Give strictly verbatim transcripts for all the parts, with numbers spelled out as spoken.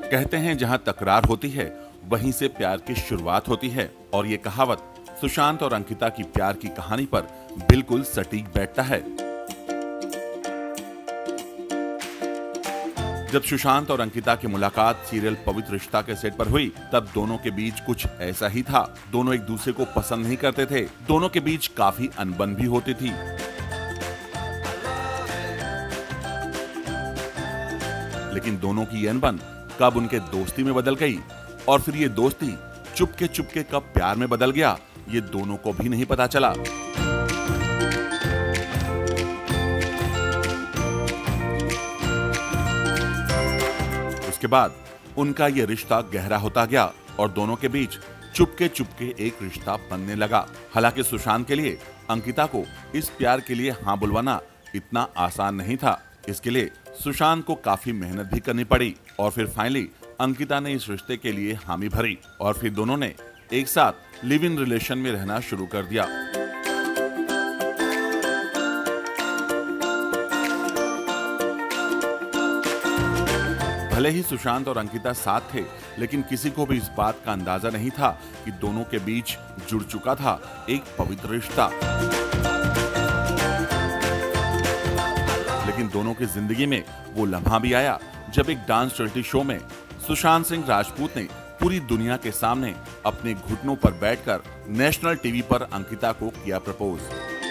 कहते हैं जहां तकरार होती है वहीं से प्यार की शुरुआत होती है, और ये कहावत सुशांत और अंकिता की प्यार की कहानी पर बिल्कुल सटीक बैठता है। जब सुशांत और अंकिता की मुलाकात सीरियल पवित्र रिश्ता के सेट पर हुई, तब दोनों के बीच कुछ ऐसा ही था। दोनों एक दूसरे को पसंद नहीं करते थे। दोनों के बीच काफी अनबन भी होती थी। लेकिन दोनों की ये अनबन कब उनके दोस्ती में बदल गई और फिर ये दोस्ती चुपके चुपके कब प्यार में बदल गया, ये दोनों को भी नहीं पता चला। उसके बाद उनका ये रिश्ता गहरा होता गया और दोनों के बीच चुपके चुपके एक रिश्ता बनने लगा। हालांकि सुशांत के लिए अंकिता को इस प्यार के लिए हाँ बुलवाना इतना आसान नहीं था। इसके लिए सुशांत को काफी मेहनत भी करनी पड़ी और फिर फाइनली अंकिता ने इस रिश्ते के लिए हामी भरी और फिर दोनों ने एक साथ लिव इन रिलेशन में रहना शुरू कर दिया। भले ही सुशांत और अंकिता साथ थे, लेकिन किसी को भी इस बात का अंदाजा नहीं था कि दोनों के बीच जुड़ चुका था एक पवित्र रिश्ता। लेकिन दोनों की जिंदगी में वो लम्हा भी आया जब एक डांस रियलिटी शो में सुशांत सिंह राजपूत ने पूरी दुनिया के सामने अपने घुटनों पर बैठकर नेशनल टीवी पर अंकिता को किया प्रपोज।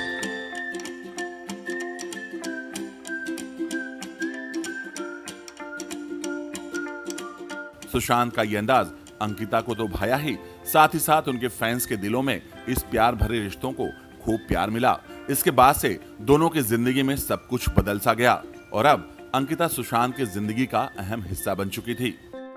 सुशांत का यह अंदाज अंकिता को तो भाया ही, साथ ही साथ उनके फैंस के दिलों में इस प्यार भरे रिश्तों को खूब प्यार मिला। इसके बाद से दोनों की जिंदगी में सब कुछ बदल सा गया और अब अंकिता सुशांत की जिंदगी का अहम हिस्सा बन चुकी थी।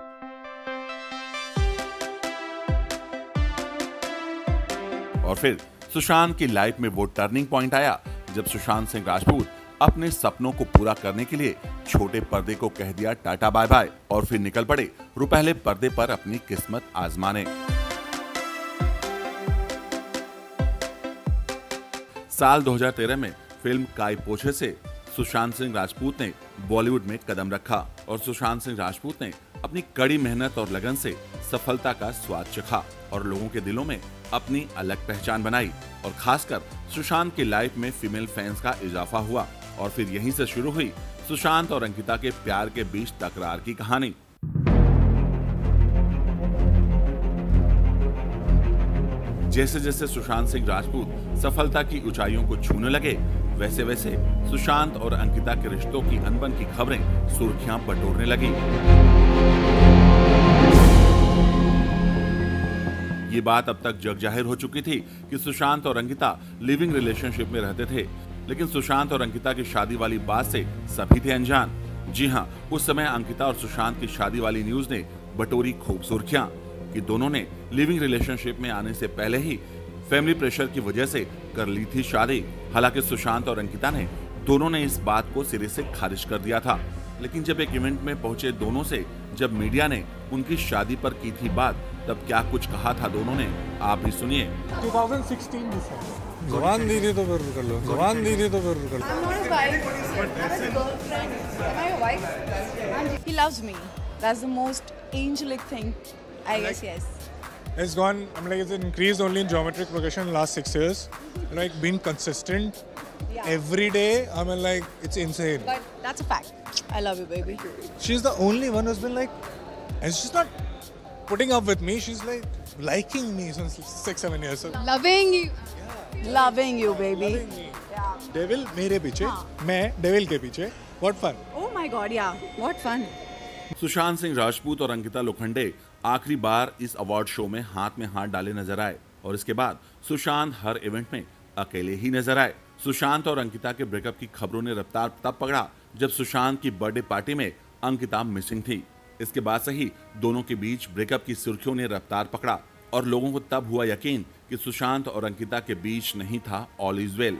और फिर सुशांत की लाइफ में वो टर्निंग पॉइंट आया जब सुशांत सिंह राजपूत अपने सपनों को पूरा करने के लिए छोटे पर्दे को कह दिया टाटा बाय बाय और फिर निकल पड़े रुपहले पर्दे पर अपनी किस्मत आजमाने। साल दो हज़ार तेरह में फिल्म काई पोछे से सुशांत सिंह राजपूत ने बॉलीवुड में कदम रखा और सुशांत सिंह राजपूत ने अपनी कड़ी मेहनत और लगन से सफलता का स्वाद चखा और लोगों के दिलों में अपनी अलग पहचान बनाई और खासकर सुशांत की लाइफ में फीमेल फैंस का इजाफा हुआ और फिर यहीं से शुरू हुई सुशांत और अंकिता के प्यार के बीच तकरार की कहानी। जैसे जैसे सुशांत सिंह राजपूत सफलता की ऊंचाइयों को छूने लगे, वैसे वैसे सुशांत और अंकिता के रिश्तों की अनबन की खबरें सुर्खियां बटोरने लगी। ये बात अब तक जग जाहिर हो चुकी थी कि सुशांत और अंकिता लिविंग रिलेशनशिप में रहते थे, लेकिन सुशांत और अंकिता की शादी वाली बात से सभी थे अनजान। जी हाँ, उस समय अंकिता और सुशांत की शादी वाली न्यूज ने बटोरी खूब सुर्खियां कि दोनों ने लिविंग रिलेशनशिप में आने से पहले ही फैमिली प्रेशर की वजह से कर ली थी शादी। हालांकि सुशांत और अंकिता ने दोनों ने इस बात को सिरे से खारिज कर दिया था, लेकिन जब एक इवेंट में पहुंचे दोनों से जब मीडिया ने उनकी शादी पर की थी बात, तब क्या कुछ कहा था दोनों ने, आप भी सुनिए। दो हज़ार सोलह जवान दीदी तो फिर कर लो, जवान दीदी तो फिर कर लो। I'm not a wife. I'm a girlfriend. Am I a wife? He loves me. That's the most angelic thing. I guess yes. It's gone. I'm like it's increased only in geometric progression in the last six years. Like being consistent Yeah. every day. I mean, like it's insane. But that's a fact. I love you, baby. She's the only one who's been like, and she's not putting up with me. She's like liking me since six, seven years. So, Loving you. Loving you, baby. loving me. Yeah. Devil मेरे पीछे, हाँ. मैं devil के पीछे. What fun. Oh my God, yeah. What fun. Sushant Singh Rajput और अंकिता लोखंडे आखिरी बार इस award show में हाथ में हाथ डाले नजर आए और इसके बाद सुशांत हर इवेंट में अकेले ही नजर आए। सुशांत और अंकिता के ब्रेकअप की खबरों ने रफ्तार तब पकड़ा जब सुशांत की बर्थडे पार्टी में अंकिता मिसिंग थी। इसके बाद से ही दोनों के बीच ब्रेकअप की सुर्खियों ने रफ्तार पकड़ा और लोगों को तब हुआ यकीन कि सुशांत और अंकिता के बीच नहीं था ऑल इज वेल।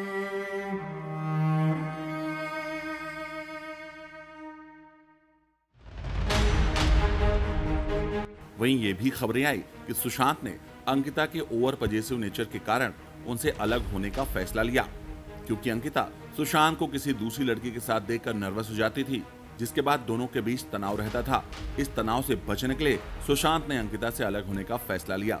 वहीं ये भी खबरें आई कि सुशांत ने अंकिता के ओवर पजेसिव नेचर के कारण उनसे अलग होने का फैसला लिया, क्योंकि अंकिता सुशांत को किसी दूसरी लड़की के साथ देखकर नर्वस हो जाती थी जिसके बाद दोनों के बीच तनाव रहता था। इस तनाव से बचने के लिए सुशांत ने अंकिता से अलग होने का फैसला लिया।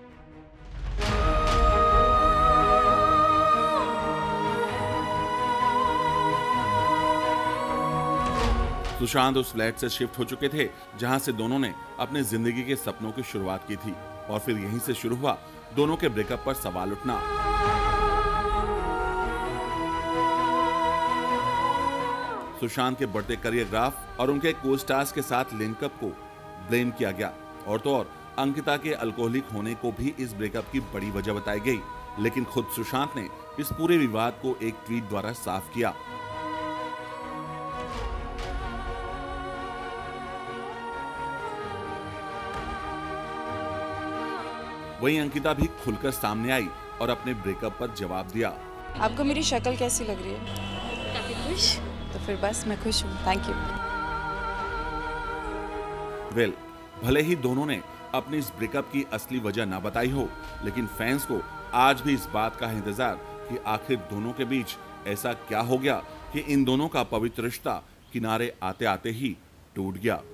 सुशांत उस फ्लैट से शिफ्ट हो चुके थे जहां से दोनों ने अपने जिंदगी के सपनों की शुरुआत की थी, और फिर यहीं से शुरू हुआ दोनों के ब्रेकअप पर सवाल उठना। सुशांत के बढ़ते करियर ग्राफ और उनके को स्टार्स के साथ लिंकअप को ब्लेम किया गया, और तो और अंकिता के अल्कोहलिक होने को भी इस ब्रेकअप की बड़ी वजह बताई गई। लेकिन खुद सुशांत ने इस पूरे विवाद को एक ट्वीट द्वारा साफ किया। वहीं अंकिता भी खुलकर सामने आई और अपने ब्रेकअप पर जवाब दिया। आपको मेरी शक्ल कैसी लग रही है? काफी खुश। तो फिर बस मैं खुश हूँ, थैंक यू। वेल well, भले ही दोनों ने अपनी इस ब्रेकअप की असली वजह ना बताई हो, लेकिन फैंस को आज भी इस बात का इंतजार कि आखिर दोनों के बीच ऐसा क्या हो गया कि इन दोनों का पवित्र रिश्ता किनारे आते आते ही टूट गया।